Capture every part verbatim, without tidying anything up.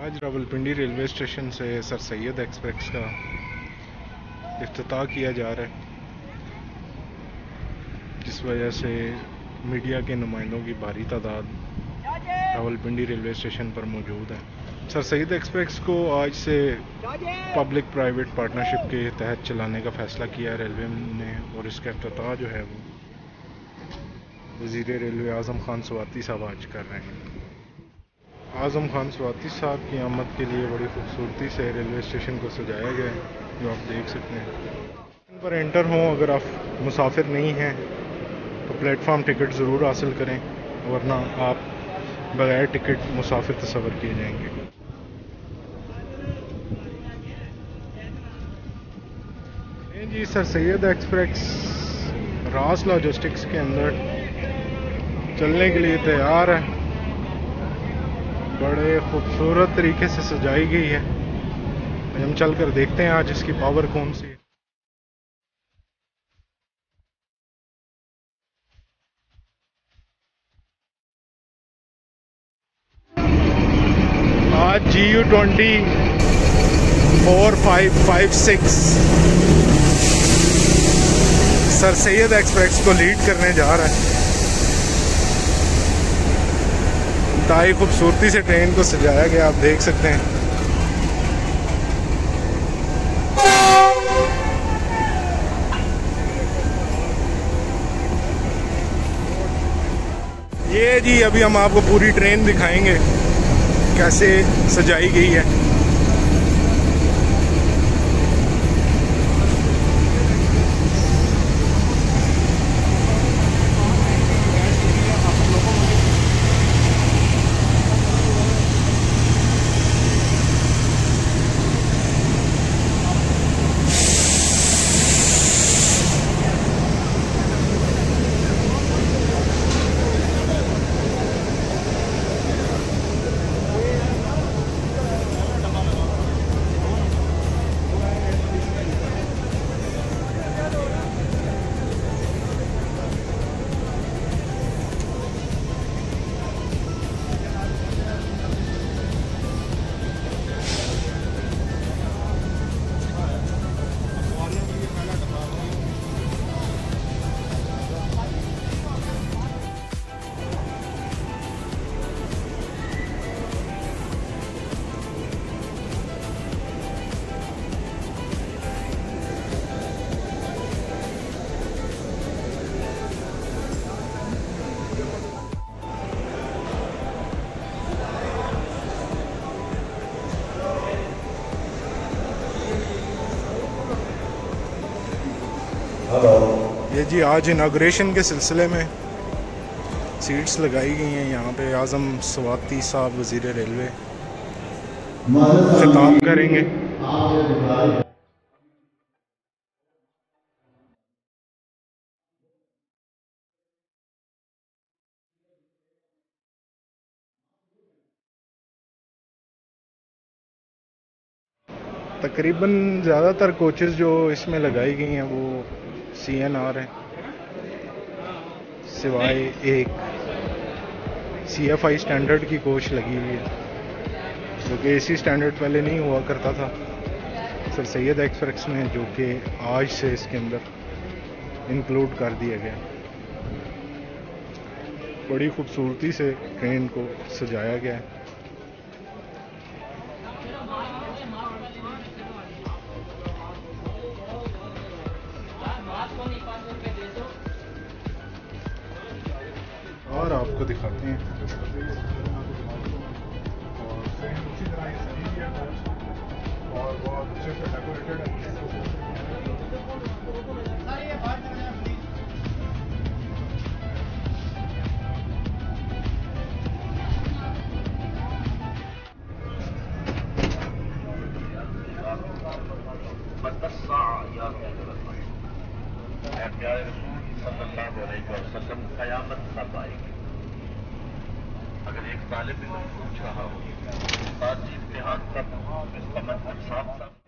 आज Rawalpindi railway station से सरसैयद express का इफ्तिताह किया जा रहा है, जिस वजह से मीडिया के नुमाइंदों की भारी तादाद रावलपिंडी रेलवे स्टेशन पर मौजूद है। सरसैयद एक्सप्रेस को आज से पब्लिक प्राइवेट पार्टनरशिप के तहत चलाने का फैसला किया है रेलवे ने, और इसका इफ्तिताह जो है वो वज़ीर रेलवे आज़म खान स्वाति साहब आज कर रहे हैं। आज़म खान स्वाति साहब की आमद के लिए बड़ी खूबसूरती से रेलवे स्टेशन को सजाया गया है, जो आप देख सकते हैं। इन पर एंटर हों, अगर आप मुसाफिर नहीं हैं तो प्लेटफॉर्म टिकट ज़रूर हासिल करें, वरना आप बगैर टिकट मुसाफिर तस्वर किए जाएंगे। ये जी सरसैयद एक्सप्रेस रास लॉजिस्टिक्स के अंदर चलने के लिए तैयार है। बड़े खूबसूरत तरीके से सजाई गई है। हम चल कर देखते हैं आज इसकी पावर कौन सी है। आज G U twenty four five five six Sir Syed express को लीड करने जा रहा है। इंतहाई खूबसूरती से ट्रेन को सजाया गया, आप देख सकते हैं। ये जी अभी हम आपको पूरी ट्रेन दिखाएंगे कैसे सजाई गई है। ये जी आज इनागुरेशन के सिलसिले में सीट्स लगाई गई हैं। यहाँ पे आज़म स्वाति साहब वज़ीर रेलवे खिताब करेंगे। तकरीबन ज़्यादातर कोचेज़ जो इसमें लगाई गई हैं वो सी एन आर है, सिवाय एक सी एफ आई स्टैंडर्ड की कोच लगी हुई है, जो कि ए सी स्टैंडर्ड पहले नहीं हुआ करता था सरसैयद एक्सप्रेस में, जो कि आज से इसके अंदर इंक्लूड कर दिया गया। बड़ी खूबसूरती से ट्रेन को सजाया गया है। और आपको दिखाते हैं और बहुत अच्छे से डेकोरेटेड है। कयामत तब आएगी। अगर एक तालिब इल्म पूछ रहा हो बातचीत इम्तिहान तब इसका मतलब साफ साफ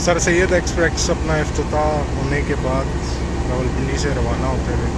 सर सैयद एक्सप्रेस अपना इफ्तिताह होने के बाद रावलपिंडी से रवाना होते हुए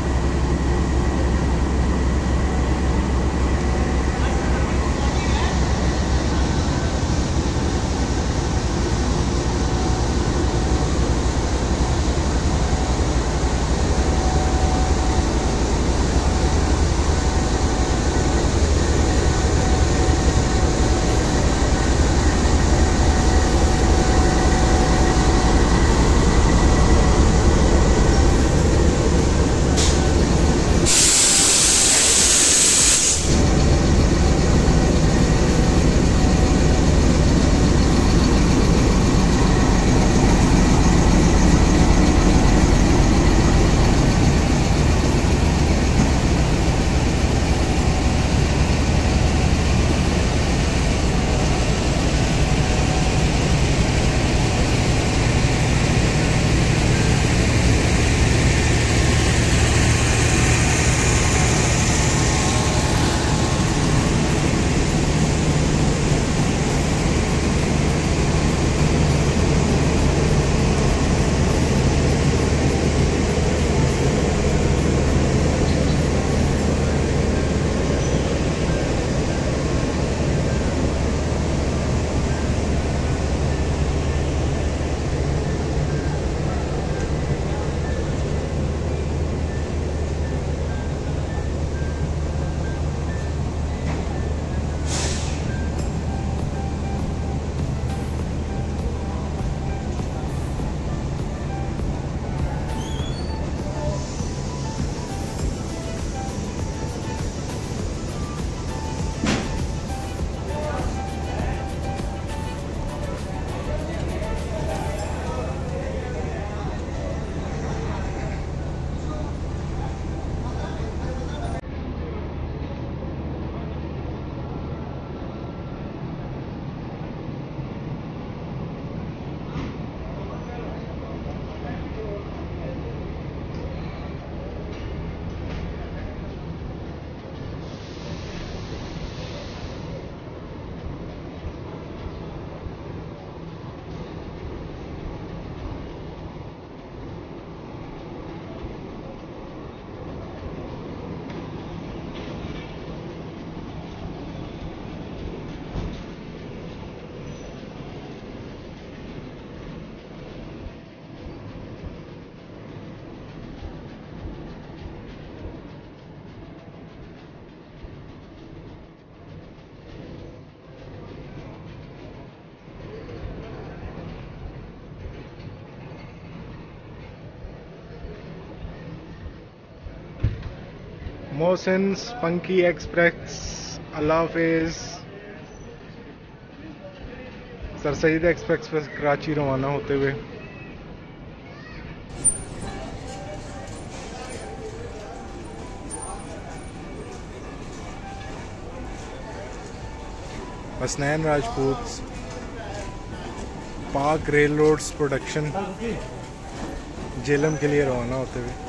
मोहसिन्स पंकी एक्सप्रेस अल्लाह हाफिज़। सर सैयद एक्सप्रेस पर कराची रवाना होते हुए हसनैन राजपूत पाक रेल रोड्स प्रोडक्शन जेलम के लिए रवाना होते हुए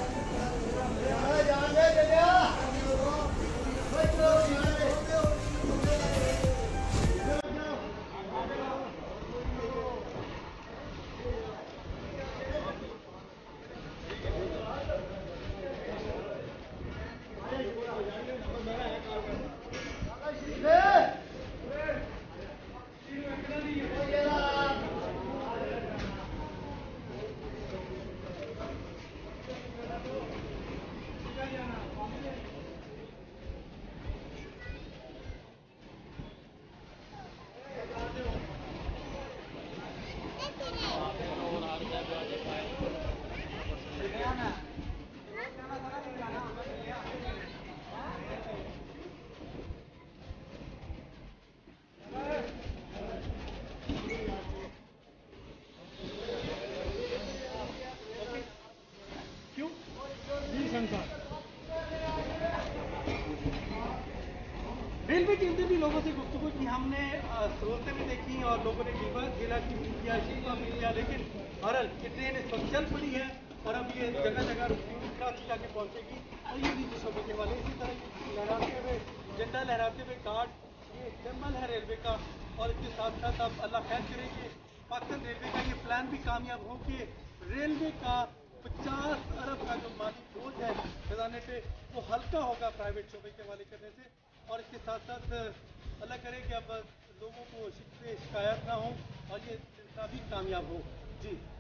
रेलवे टीम ने भी लोगों से गुफ्तगू की, हमने स्रोतें भी देखी और लोगों ने जिला की किया, शिकवा भी किया, लेकिन बहरहाल ये ट्रेन इस वक्त चल पड़ी है और अब ये जगह जगह रुकती कराची जाके पहुंचेगी और ये निजी शोबे के वाले इसी तरह लहराते हुए झंडा लहराते हुए कार्ड ये सिंबल है रेलवे का और इसके साथ साथ आप अल्लाह खैर करेंगे पाकिस्तान रेलवे का ये प्लान भी कामयाब हो कि रेलवे का पचास अरब का जो माली बोझ है खजाने पे वो हल्का होगा प्राइवेट शोबे के हवाले करने से। और इसके साथ साथ अल्लाह करे कि अब लोगों को शिकवे शिकायत ना हो और ये सिलसिला भी कामयाब हो। जी।